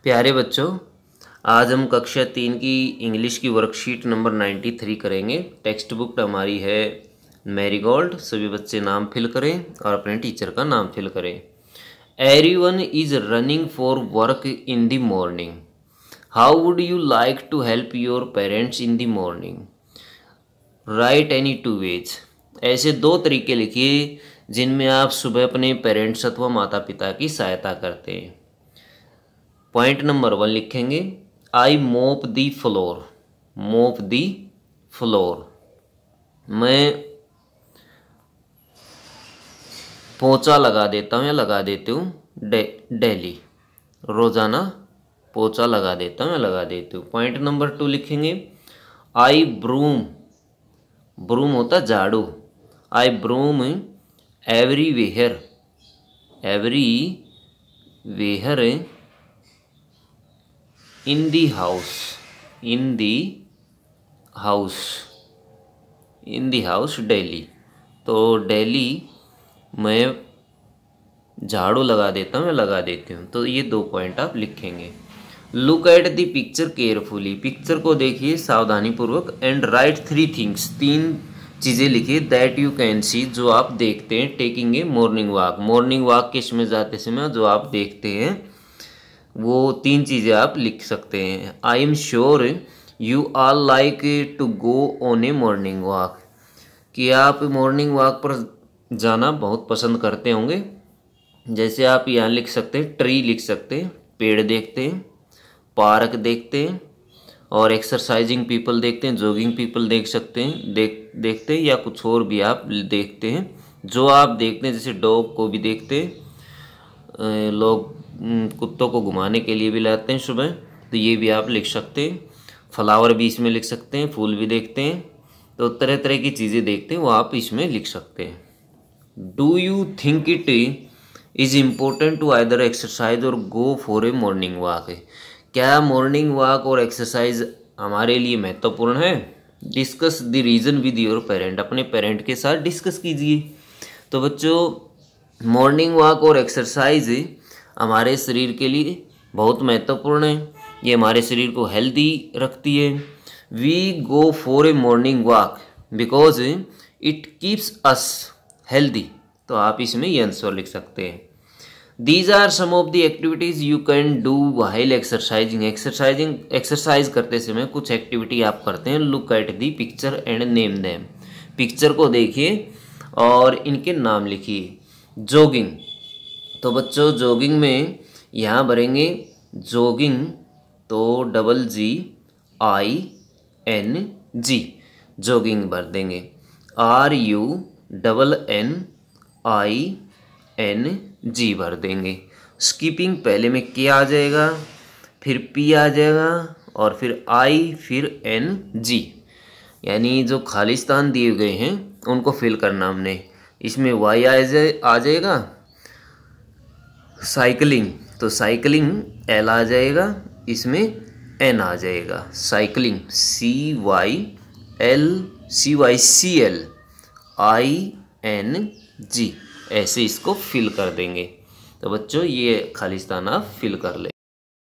प्यारे बच्चों, आज हम कक्षा 3 की इंग्लिश की वर्कशीट नंबर 93 करेंगे। टेक्स्ट बुक हमारी है मैरीगोल्ड। सभी बच्चे नाम फिल करें और अपने टीचर का नाम फिल करें। Everyone is running for work in the morning. How would you like to help your parents in the morning? Write any two ways. ऐसे दो तरीके लिखिए जिनमें आप सुबह अपने पेरेंट्स अथवा माता पिता की सहायता करते हैं। पॉइंट नंबर 1 लिखेंगे, आई मोप दी फ्लोर। मोप दी फ्लोर, मैं पोंछा लगा देता हूँ या लगा देती हूँ डेली, रोज़ाना पोंछा लगा देता हूँ या लगा देती हूँ। पॉइंट नंबर 2 लिखेंगे, आई ब्रूम। ब्रूम होता झाड़ू। I broom everywhere. Everywhere in the house. In the house. In the house daily. तो डेली मैं झाड़ू लगा देता हूँ या लगा देती हूँ। तो ये 2 पॉइंट आप लिखेंगे। Look at the picture carefully. Picture को देखिए सावधानीपूर्वक एंड राइट 3 थिंग्स। 3 चीज़ें लिखिए दैट यू कैन सी, जो आप देखते हैं। Taking a morning walk. Morning walk के समय जाते समय जो आप देखते हैं वो 3 चीज़ें आप लिख सकते हैं। I am sure you are like to go on a morning walk. कि आप मॉर्निंग वॉक पर जाना बहुत पसंद करते होंगे। जैसे आप यहाँ लिख सकते हैं, ट्री लिख सकते हैं, पेड़ देखते हैं, पार्क देखते हैं, और एक्सरसाइजिंग पीपल देखते हैं, जॉगिंग पीपल देख सकते हैं, देखते हैं, या कुछ और भी आप देखते हैं। जो आप देखते हैं, जैसे डॉग को भी देखते हैं, लोग कुत्तों को घुमाने के लिए भी लाते हैं सुबह, तो ये भी आप लिख सकते हैं। फ्लावर भी इसमें लिख सकते हैं, फूल भी देखते हैं। तो तरह तरह की चीज़ें देखते हैं, वो आप इसमें लिख सकते हैं। Do you think it is important to either exercise or go for a morning walk? क्या मॉर्निंग वॉक और एक्सरसाइज हमारे लिए महत्वपूर्ण है? Discuss the reason with your parent. अपने पेरेंट के साथ डिस्कस कीजिए। तो बच्चों, मॉर्निंग वॉक और एक्सरसाइज हमारे शरीर के लिए बहुत महत्वपूर्ण है। ये हमारे शरीर को हेल्दी रखती है। We go for a morning walk because it keeps us healthy. तो आप इसमें ये आंसर लिख सकते हैं। These are some of the activities you can do while exercising. Exercise करते समय कुछ एक्टिविटी आप करते हैं। Look at the picture and name them. Picture को देखिए और इनके नाम लिखिए। जॉगिंग, तो बच्चों जॉगिंग में यहाँ भरेंगे जॉगिंग, तो JOGING, जॉगिंग भर देंगे। RUNNING भर देंगे। स्कीपिंग पहले में के आ जाएगा, फिर P आ जाएगा, और फिर I, फिर NG। यानी जो खाली स्थान दिए गए हैं उनको फिल करना हमने। इसमें Y आ जाएगा। साइकिलिंग, तो साइकिलिंग L आ जाएगा, इसमें N आ जाएगा। साइकिलिंग CYCLING, ऐसे इसको फिल कर देंगे। तो बच्चों ये खाली स्थान आप फिल कर लें।